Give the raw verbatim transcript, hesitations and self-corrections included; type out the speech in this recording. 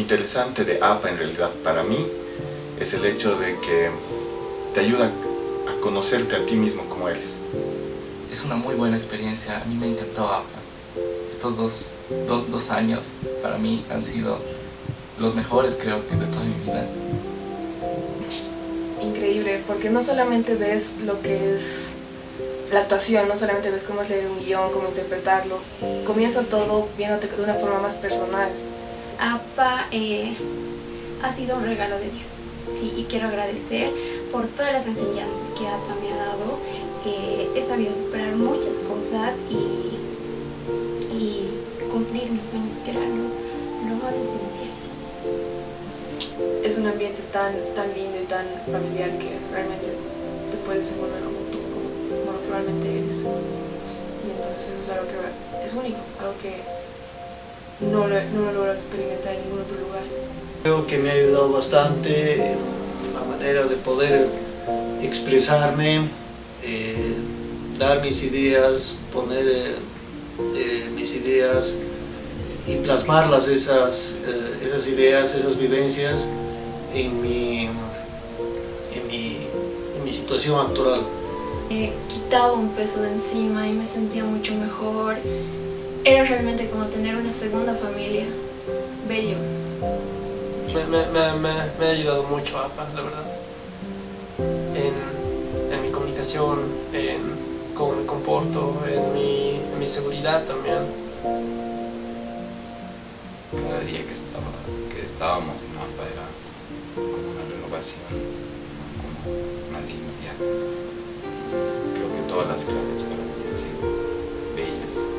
interesante de A P A en realidad para mí es el hecho de que te ayuda a conocerte a ti mismo como eres. Es una muy buena experiencia, a mí me encantó A P A. Estos dos, dos, dos años para mí han sido los mejores, creo que de toda mi vida. Increíble, porque no solamente ves lo que es la actuación, no solamente ves cómo es leer un guión, cómo interpretarlo, comienza todo viéndote de una forma más personal. A P A eh, ha sido un regalo de Dios, sí, y quiero agradecer por todas las enseñanzas que A P A me ha dado. Eh, he sabido superar muchas cosas y, y cumplir mis sueños, que era lo, lo más esencial. Es un ambiente tan, tan lindo y tan familiar que realmente te puedes desenvolver como tú, como, como lo que realmente eres. Y entonces eso es algo que es único, algo que no lo, no lo logro experimentar en ningún otro lugar. Creo que me ha ayudado bastante en la manera de poder expresarme, eh, dar mis ideas, poner eh, eh, mis ideas y plasmarlas, esas, eh, esas ideas, esas vivencias en mi, en mi, en mi situación actual. Eh, quitaba un peso de encima y me sentía mucho mejor. Era realmente como tener una segunda familia. Bello. Me, me, me, me, me ha ayudado mucho A P A, la verdad. En, en mi comunicación, en cómo me comporto, en mi, en mi seguridad también. Cada día que, estaba, que estábamos en A P A era como una renovación, como una limpia. Creo que todas las clases para mí han sido bellas.